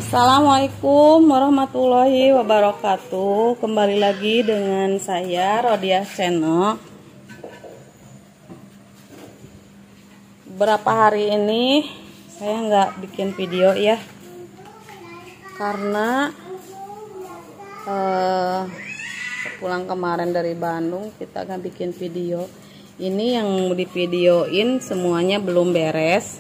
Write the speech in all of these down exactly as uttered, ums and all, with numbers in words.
Assalamualaikum warahmatullahi wabarakatuh. Kembali lagi dengan saya Rodiah Channel. Beberapa hari ini saya nggak bikin video ya, karena eh, pulang kemarin dari Bandung kita nggak bikin video. Ini yang di videoin semuanya belum beres.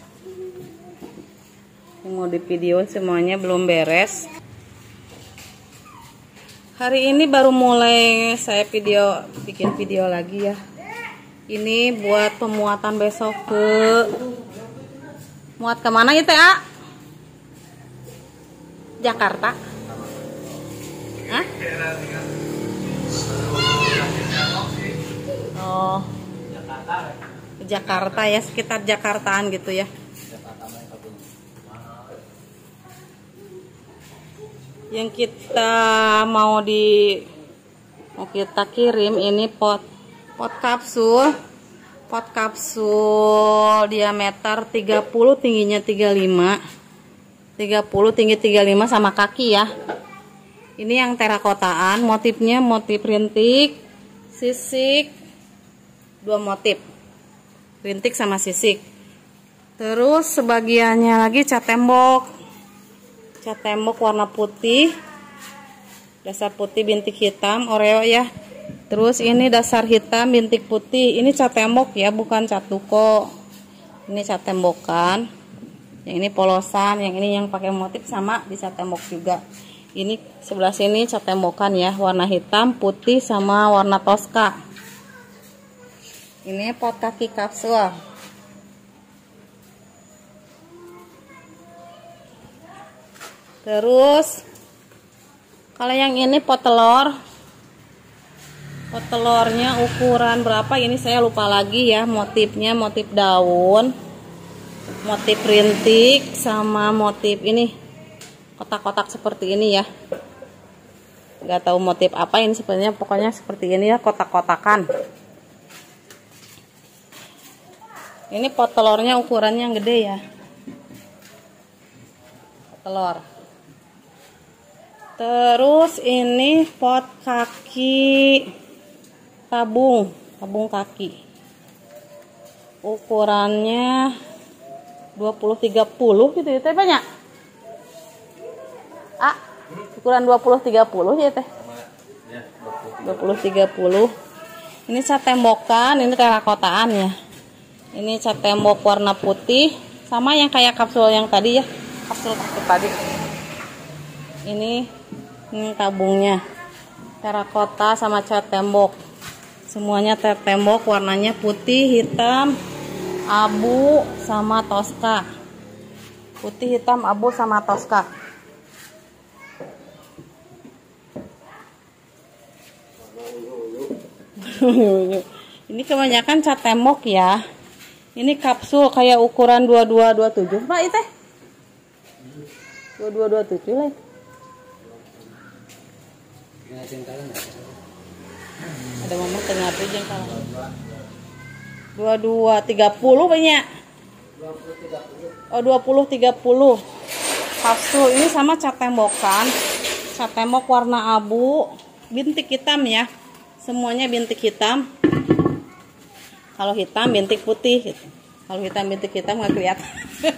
Mau di video semuanya belum beres. Hari ini baru mulai saya video bikin video lagi ya. Ini buat pemuatan besok ke muat kemana gitu ya? Jakarta. Hah? Oh, Jakarta ya, sekitar Jakartaan gitu ya. Yang kita mau di mau kita kirim ini pot pot kapsul pot kapsul diameter tiga puluh, tingginya tiga puluh lima, tiga puluh tinggi tiga puluh lima sama kaki ya. Ini yang terakotaan, motifnya motif rintik, sisik, dua motif rintik sama sisik. Terus sebagiannya lagi cat tembok, cat tembok warna putih, dasar putih bintik hitam oreo ya. Terus ini dasar hitam bintik putih. Ini cat tembok ya, bukan cat duko. Ini cat tembokan. Yang ini polosan, yang ini yang pakai motif sama di cat tembok juga. Ini sebelah sini cat tembokan ya, warna hitam, putih sama warna toska. Ini pot kaki kapsul. Terus kalau yang ini pot telur, pot telurnya ukuran berapa ini saya lupa lagi ya. Motifnya motif daun, motif rintik sama motif ini kotak-kotak seperti ini ya. Nggak tahu motif apa ini sebenarnya, pokoknya seperti ini ya, kotak-kotakan. Ini pot telurnya ukurannya yang gede ya, pot telur. Terus ini pot kaki tabung, tabung kaki. Ukurannya dua puluh tiga puluh gitu ya, teh banyak. Ah, ukuran dua puluh tiga puluh ya teh. dua puluh tiga puluh. Ini cat tembokan, ini terakotaan ya. Ini cat tembok warna putih sama yang kayak kapsul yang tadi ya. Kapsul kapsul tadi. Ini ini tabungnya terakota sama cat tembok, semuanya cat tembok warnanya putih, hitam, abu sama toska. Putih, hitam, abu sama toska. Ini kebanyakan cat tembok ya. Ini kapsul kayak ukuran dua puluh dua dua puluh tujuh Pak itu dua puluh dua dua puluh tujuh lah. Ada momen tengah tuh jengkal. dua puluh dua tiga puluh banyak. Oh, dua puluh tiga puluh. Kapsul ini sama cat tembokan. Cat tembok warna abu, bintik hitam ya. Semuanya bintik hitam. Kalau hitam bintik putih. Kalau hitam bintik hitam nggak kelihatan.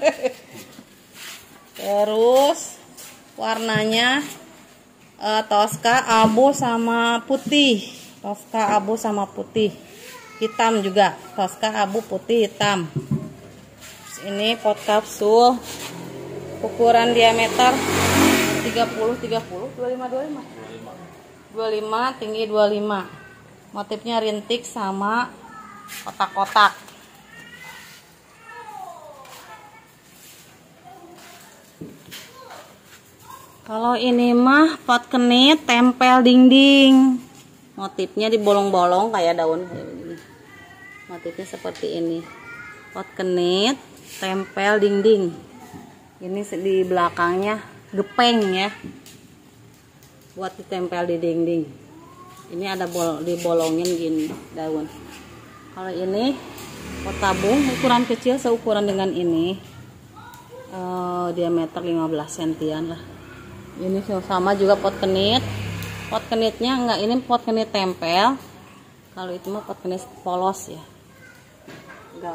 Terus warnanya Uh, toska abu sama putih, toska abu sama putih, hitam juga, toska abu putih hitam. Terus ini pot kapsul ukuran diameter tiga puluh tiga puluh, dua puluh lima dua puluh lima, dua puluh lima tinggi dua puluh lima. Motifnya rintik sama kotak-kotak. Kalau ini mah pot kenit tempel dinding. Motifnya di bolong-bolong kayak daun kayak begini. Motifnya seperti ini. Pot kenit tempel dinding. Ini di belakangnya gepeng ya. Buat ditempel di dinding. Ini ada bol dibolongin gini daun. Kalau ini pot tabung ukuran kecil seukuran dengan ini. uh, diameter lima belas sentian lah. Ini sama juga pot kenit. Pot kenitnya enggak, ini pot kenit tempel. Kalau itu mah pot kenit polos ya. Enggak.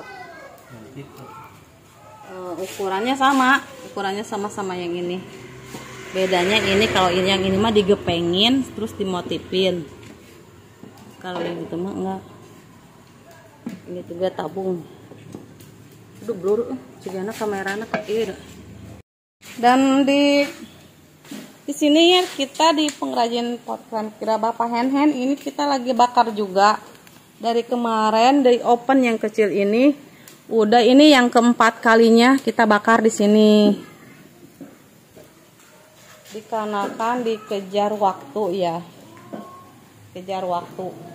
Uh, ukurannya sama, ukurannya sama-sama yang ini. Bedanya ini kalau ini yang ini mah digepengin terus dimotifin. Kalau yang itu mah enggak. Ini juga tabung. Aduh blur, cigana kameranya kecil. Dan di di sini ya kita di pengrajin pot keramik gerabah hand hand ini kita lagi bakar juga. Dari kemarin dari open yang kecil ini, udah ini yang keempat kalinya kita bakar di sini. Dikarenakan dikejar waktu ya, kejar waktu.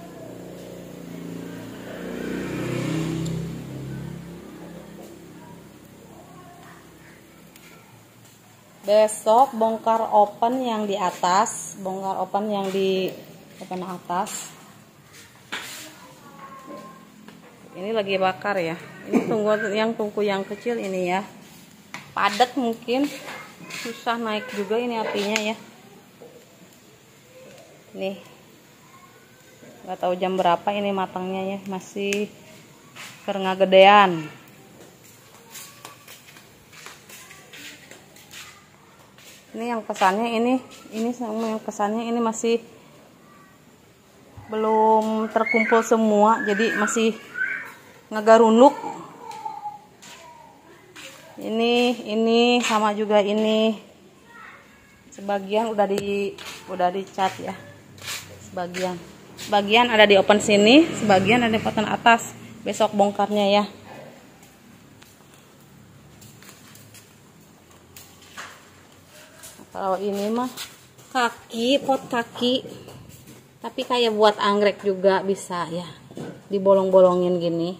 Besok bongkar open yang di atas, bongkar open yang di open atas. Ini lagi bakar ya. Ini tunggu yang tungku yang kecil ini ya. Padat mungkin, susah naik juga ini apinya ya. Nih, nggak tahu jam berapa ini matangnya ya, masih keringa gedean. Ini yang pesannya ini, ini sama yang pesannya ini masih belum terkumpul semua, jadi masih ngegarunuk. Ini, ini sama juga ini. Sebagian udah di, udah dicat ya. Sebagian, sebagian ada di open sini, sebagian ada di open atas. Besok bongkarnya ya. Kalau ini mah kaki, pot kaki, tapi kayak buat anggrek juga bisa ya, dibolong-bolongin gini.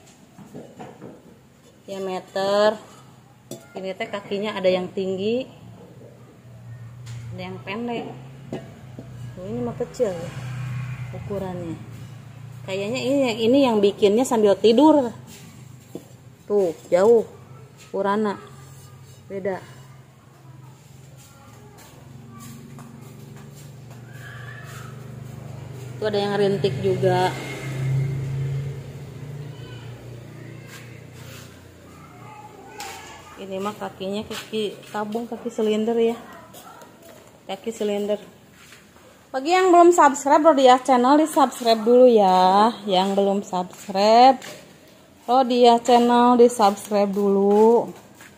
Diameter, ini teh kakinya ada yang tinggi, ada yang pendek. Oh, ini mah kecil ya ukurannya. Kayaknya ini yang ini yang bikinnya sambil tidur. Tuh jauh ukurannya beda. Itu ada yang rintik juga. Ini mah kakinya kaki tabung, kaki silinder ya. Kaki silinder. Bagi yang belum subscribe Rodiah channel, di subscribe dulu ya. Yang belum subscribe Rodiah channel, di subscribe dulu.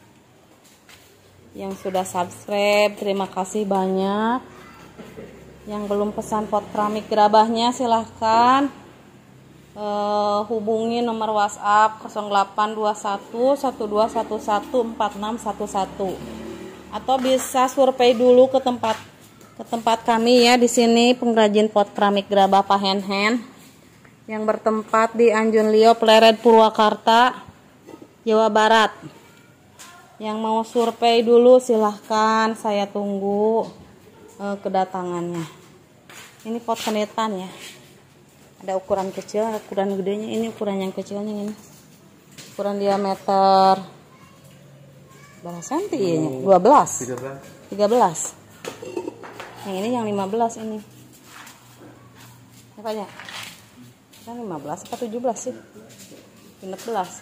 Yang sudah subscribe terima kasih banyak. Yang belum pesan pot keramik gerabahnya silahkan uh, hubungi nomor WhatsApp nol delapan dua satu satu dua satu satu empat enam satu satu atau bisa survei dulu ke tempat ke tempat kami ya, di sini pengrajin pot keramik gerabah hand hand yang bertempat di Anjun Lio, Pleret, Purwakarta, Jawa Barat. Yang mau survei dulu silahkan, saya tunggu uh, kedatangannya. Ini pot kenitan ya, ada ukuran kecil, ukuran gedenya. Ini ukuran yang kecilnya ini, ukuran diameter berapa senti ini? dua belas, tiga belas. Yang ini yang lima belas ini. Apanya? Kan lima belas atau tujuh belas sih? enam belas.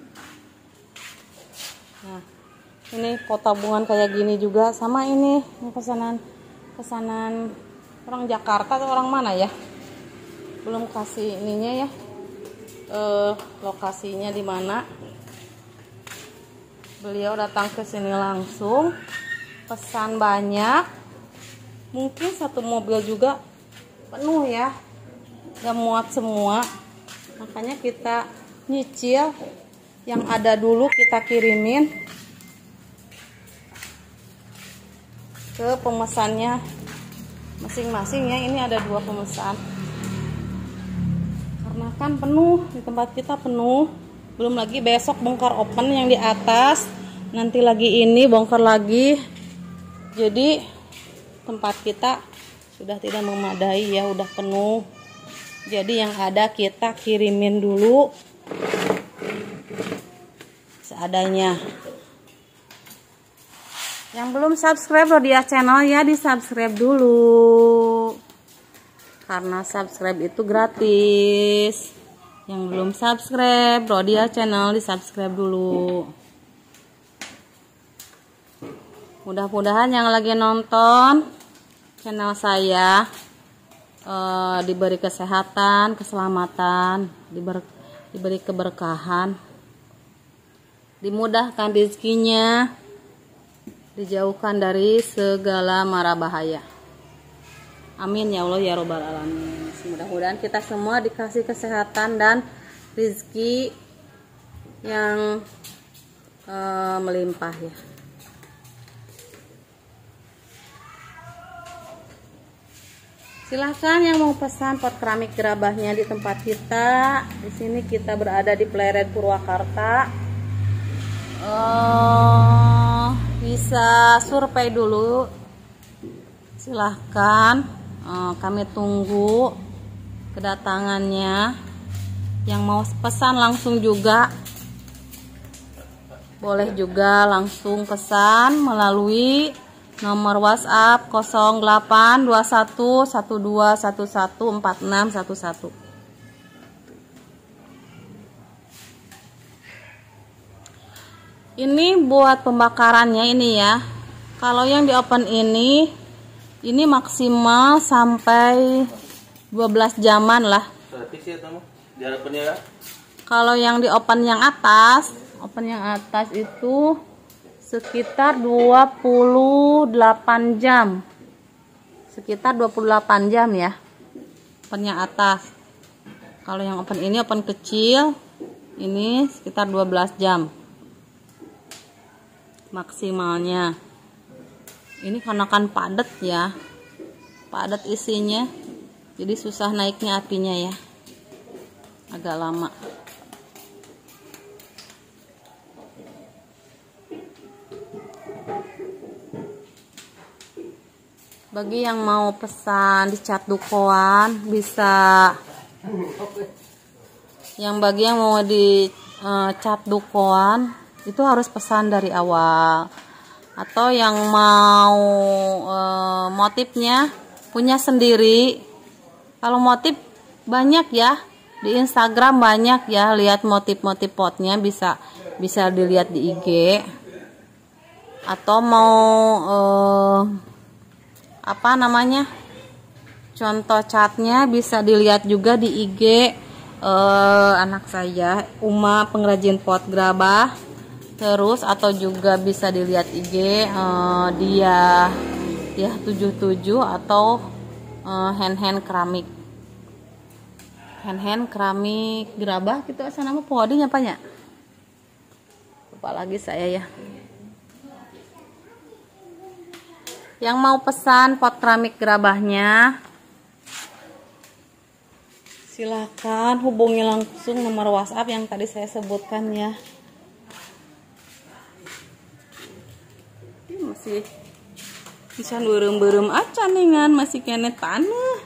Nah, ini pot tabungan kayak gini juga sama ini pesanan pesanan orang Jakarta atau orang mana ya, belum kasih ininya ya, e, lokasinya di mana. Beliau datang ke sini langsung, pesan banyak, mungkin satu mobil juga penuh ya, gak muat semua, makanya kita nyicil yang ada dulu kita kirimin ke pemesannya masing-masing ya. Ini ada dua pemesan karena kan penuh di tempat kita, penuh. Belum lagi besok bongkar open yang di atas, nanti lagi ini bongkar lagi, jadi tempat kita sudah tidak memadai ya, udah penuh. Jadi yang ada kita kirimin dulu seadanya. Yang belum subscribe Rodia channel ya, di subscribe dulu, karena subscribe itu gratis. Yang belum subscribe Rodia channel, di subscribe dulu. Mudah-mudahan yang lagi nonton channel saya eh, diberi kesehatan, keselamatan, diber, diberi keberkahan, dimudahkan rezekinya, dijauhkan dari segala mara bahaya. Amin ya Allah ya robbal alamin. Mudah-mudahan kita semua dikasih kesehatan dan rezeki yang uh, melimpah ya. Silahkan yang mau pesan pot keramik gerabahnya di tempat kita. Di sini kita berada di Pleret Purwakarta. Uh, bisa survei dulu, silahkan, uh, kami tunggu kedatangannya. Yang mau pesan langsung juga boleh, juga langsung pesan melalui nomor WhatsApp nol delapan dua satu satu dua satu satu empat enam satu satu. Ini buat pembakarannya ini ya. Kalau yang di open ini, ini maksimal sampai dua belas jaman lah. Kalau yang di open yang atas, open yang atas itu sekitar dua puluh delapan jam. Sekitar dua puluh delapan jam ya. Open yang atas. Kalau yang open ini open kecil, ini sekitar dua belas jam. Maksimalnya ini karena kan padat ya, padat isinya, jadi susah naiknya apinya ya, agak lama. Bagi yang mau pesan di cat dukoan bisa, yang bagi yang mau di uh, cat dukoan itu harus pesan dari awal. Atau yang mau e, motifnya punya sendiri. Kalau motif banyak ya, di Instagram banyak ya, lihat motif-motif potnya, bisa bisa dilihat di I G. Atau mau e, apa namanya, contoh catnya bisa dilihat juga di I G e, anak saya, Uma pengrajin pot gerabah. Terus atau juga bisa dilihat I G uh, dia dia tujuh tujuh atau uh, hand hand keramik, hand hand keramik gerabah gitu asal nama podinya apa ya, lupa lagi saya ya. Yang mau pesan pot keramik gerabahnya, silakan hubungi langsung nomor WhatsApp yang tadi saya sebutkan ya. Masih bisa berem-berem acan dengan masih kena tanah.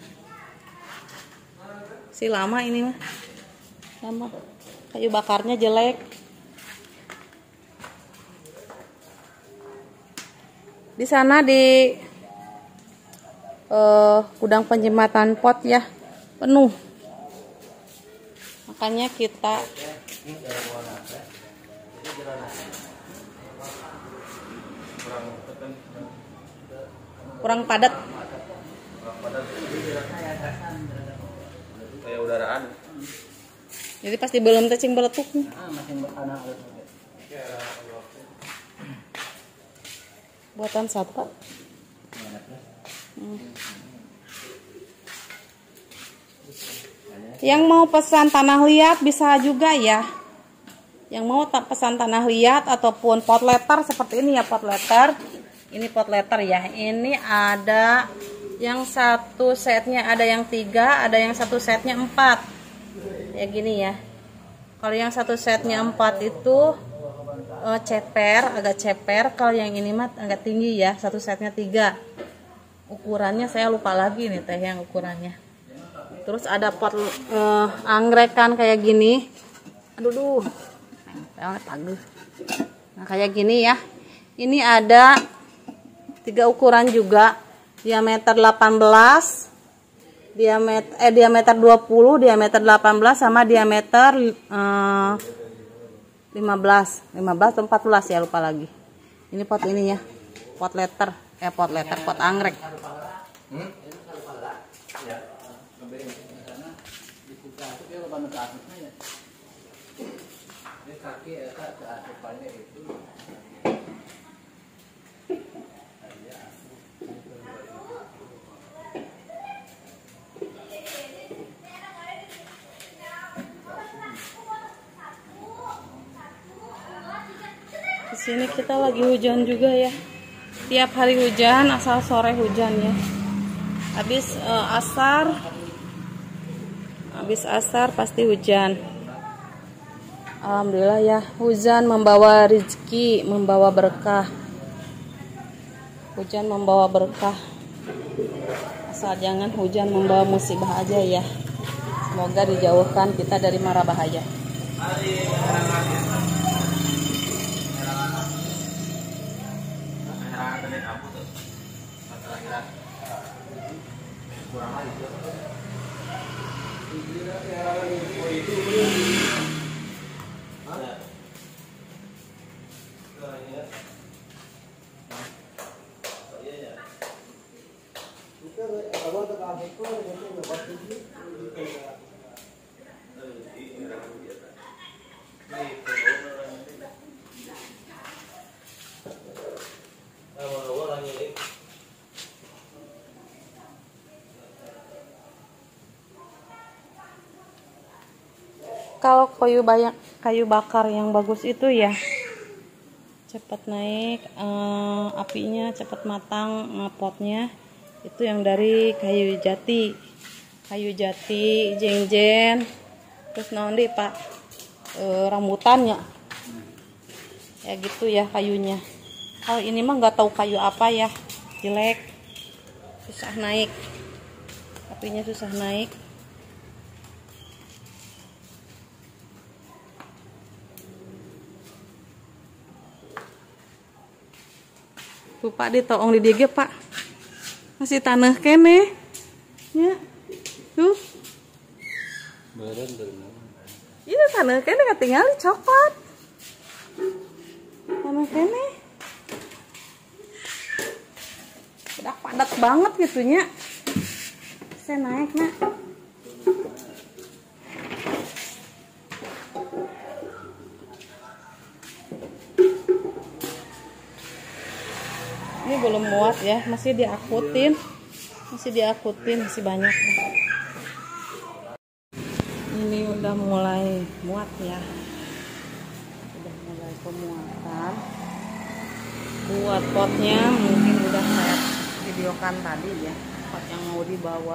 Si lama ini mah, lama, kayu bakarnya jelek. Di sana di uh, gudang penjematan pot ya penuh, makanya kita kurang padat. Kayak udaraan. Jadi pasti belum tecing beletuk nih. Buatan satu Pak. Hmm. Yang mau pesan tanah liat bisa juga ya. Yang mau pesan tanah liat ataupun pot letter seperti ini ya, pot letter. Ini pot letter ya. Ini ada yang satu setnya, ada yang tiga, ada yang satu setnya empat. Ya gini ya. Kalau yang satu setnya empat itu uh, ceper, agak ceper. Kalau yang ini mah agak tinggi ya. Satu setnya tiga. Ukurannya saya lupa lagi nih teh yang ukurannya. Terus ada pot uh, anggrek kan kayak gini. Aduh duh. Nah kayak gini ya. Ini ada tiga ukuran juga, diameter delapan belas, diameter eh diameter dua puluh, diameter delapan belas sama diameter eh, lima belas, lima belas atau empat belas ya, lupa lagi. Ini pot ininya, pot letter, eh pot letter, pot anggrek. Di sini kita lagi hujan juga ya. Tiap hari hujan, asal sore hujan ya. Habis uh, asar, habis asar pasti hujan. Alhamdulillah ya, hujan membawa rezeki, membawa berkah. Hujan membawa berkah. Asal jangan hujan membawa musibah aja ya. Semoga dijauhkan kita dari mara bahaya. Kalau kayu banyak, kayu bakar yang bagus itu ya cepat naik, eh, apinya cepat matang, eh, potnya itu yang dari kayu jati, kayu jati, jengjen, terus nanti pak eh, rambutannya, ya gitu ya kayunya. Kalau ini mah nggak tahu kayu apa ya, jelek, susah naik, apinya susah naik. Tuh Pak, ditolong di dia Pak, masih tanah kene ya tuh ini tanah kene ketinggal coklat, tanah kene udah padat banget gitunya. Saya naik nak. Ini belum muat ya, masih diakutin, masih diakutin, masih banyak. Ini udah mulai muat ya, udah mulai pemuatan. Buat potnya mungkin udah saya videokan tadi ya, pot yang mau dibawa.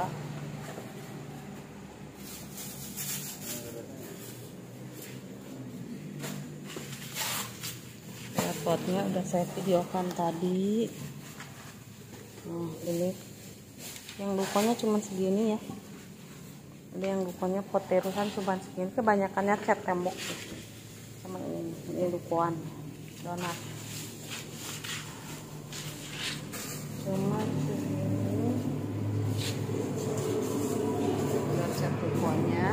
Potnya udah saya videokan tadi. Nah, ini yang lukanya cuma segini ya. Ada yang lukanya pot terusan cuma segini. Kebanyakannya cat tembok sama ini, ini lukuan donat. Cuma segini. Udah cat lukuannya.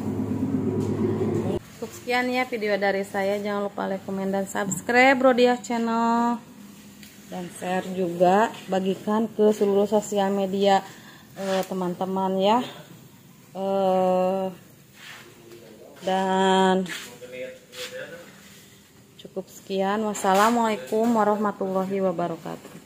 Sekian ya video dari saya, jangan lupa like, komen, dan subscribe Rodiah channel, dan share juga, bagikan ke seluruh sosial media teman-teman eh, ya eh, dan cukup sekian. Wassalamualaikum warahmatullahi wabarakatuh.